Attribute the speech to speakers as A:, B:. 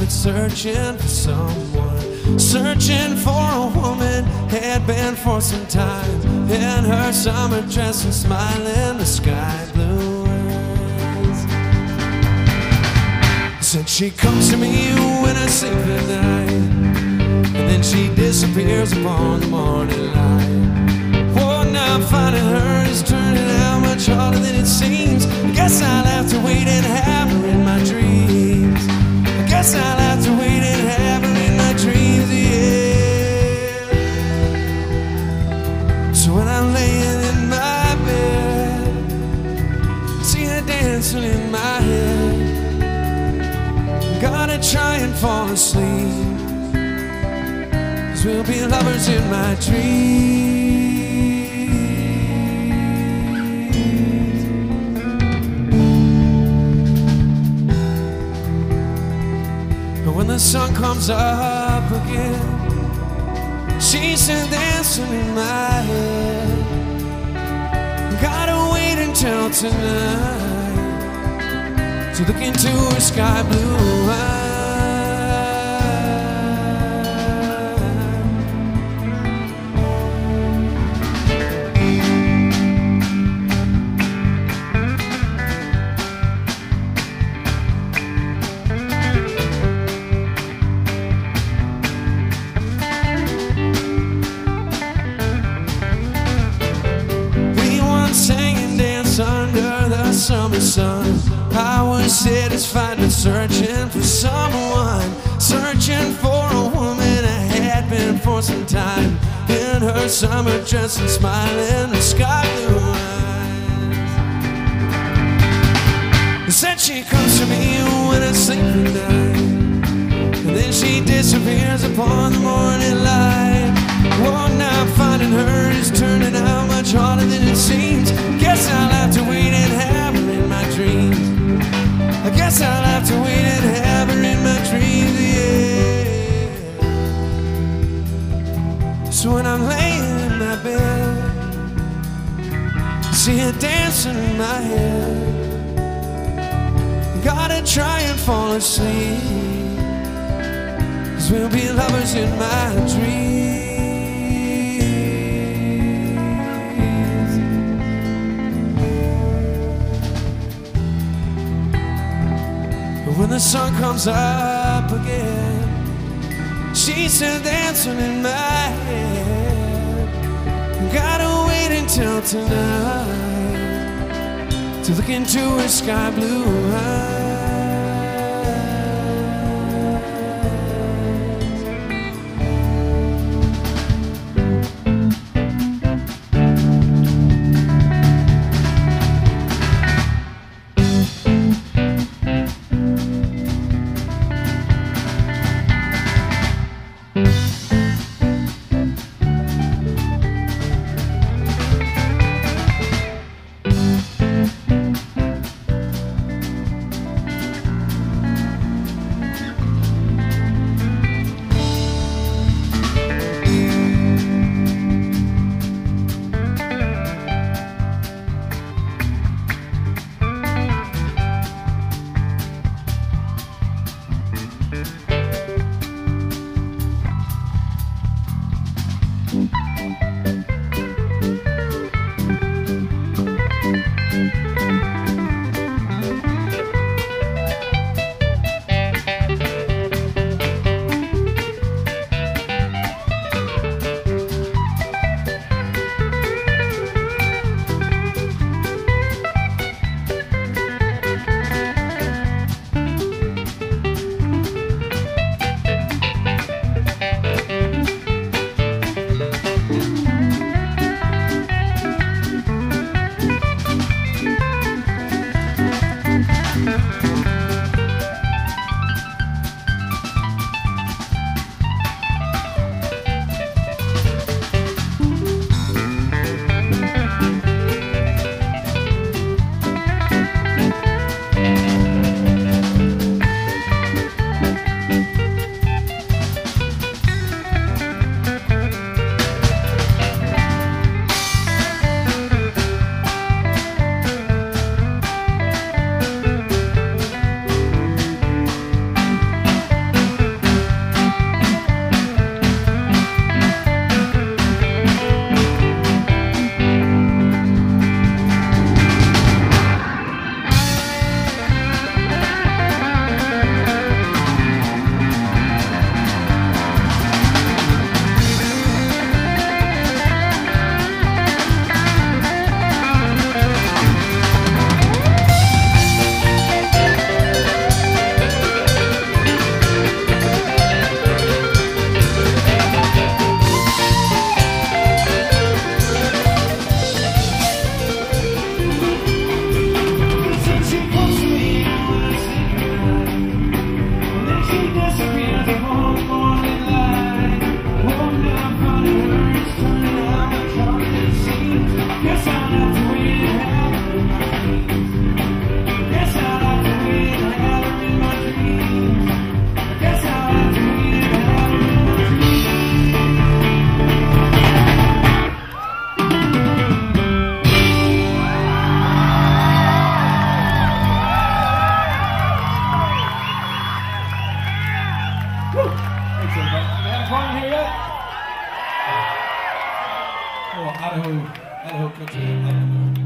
A: been searching for someone, searching for a woman, had been for some time, in her summer dress and smiling the sky blue eyes. Said she comes to me when I sleep at night, and then she disappears upon the morning light. Oh, now finding her is turning out much harder than it seems. I guess I'll have to wait and have her in my dreams. I guess I'll have to wait and have her in my dreams, yeah. So when I'm laying in my bed, see her dancing in my head, gotta try and fall asleep, 'cause we'll be lovers in my dreams. When the sun comes up again, she's still dancing in my head. Gotta wait until tonight to look into her sky blue eyes. Under the summer sun, I was satisfied with searching for someone, searching for a woman I had been for some time, in her summer dress and smiling the sky blue eyes. Said she comes to me when I sleep at night, and then she disappears upon the morning light. Oh, now finding her is turning out much harder than it seems. Guess I'll have to wait and have her in my dreams. I guess I'll have to wait and have her in my dreams, yeah. So when I'm laying in my bed, see her dancing in my head, gotta try and fall asleep, 'cause we'll be lovers in my dreams. When the sun comes up again, she's still dancing in my head. Gotta wait until tonight to look into her sky blue eyes.
B: having fun here yet? Oh, Idaho country.